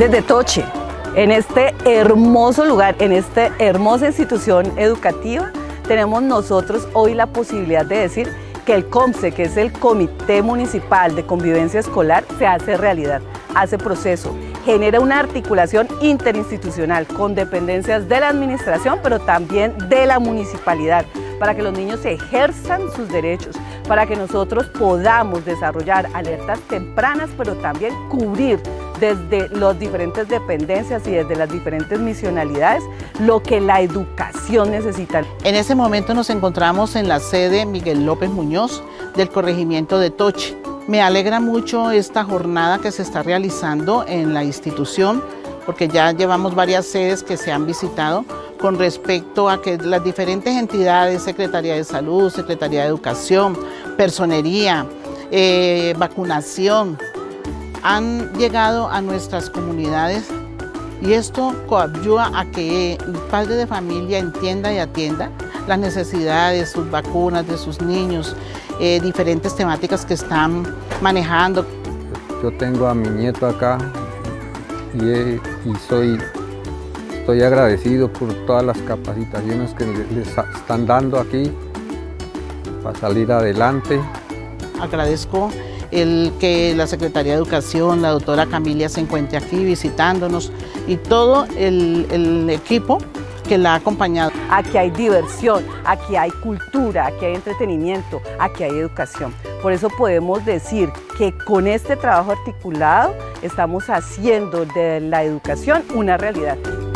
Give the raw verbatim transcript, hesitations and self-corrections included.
desde Toche, en este hermoso lugar, en esta hermosa institución educativa, tenemos nosotros hoy la posibilidad de decir que el COMSE, que es el Comité Municipal de Convivencia Escolar, se hace realidad, hace proceso, genera una articulación interinstitucional con dependencias de la administración, pero también de la municipalidad, para que los niños ejerzan sus derechos, para que nosotros podamos desarrollar alertas tempranas, pero también cubrir desde las diferentes dependencias y desde las diferentes misionalidades lo que la educación necesita. En ese momento nos encontramos en la sede Miguel López Muñoz del corregimiento de Toche. Me alegra mucho esta jornada que se está realizando en la institución, porque ya llevamos varias sedes que se han visitado con respecto a que las diferentes entidades, Secretaría de Salud, Secretaría de Educación, Personería, eh, vacunación, han llegado a nuestras comunidades y esto coadyuva a que el padre de familia entienda y atienda las necesidades, sus vacunas de sus niños, eh, diferentes temáticas que están manejando. Yo tengo a mi nieto acá y, he, y soy, estoy agradecido por todas las capacitaciones que les están dando aquí para salir adelante. Agradezco el que la Secretaría de Educación, la doctora Camilia, se encuentre aquí visitándonos y todo el, el equipo que la ha acompañado. Aquí hay diversión, aquí hay cultura, aquí hay entretenimiento, aquí hay educación. Por eso podemos decir que con este trabajo articulado estamos haciendo de la educación una realidad.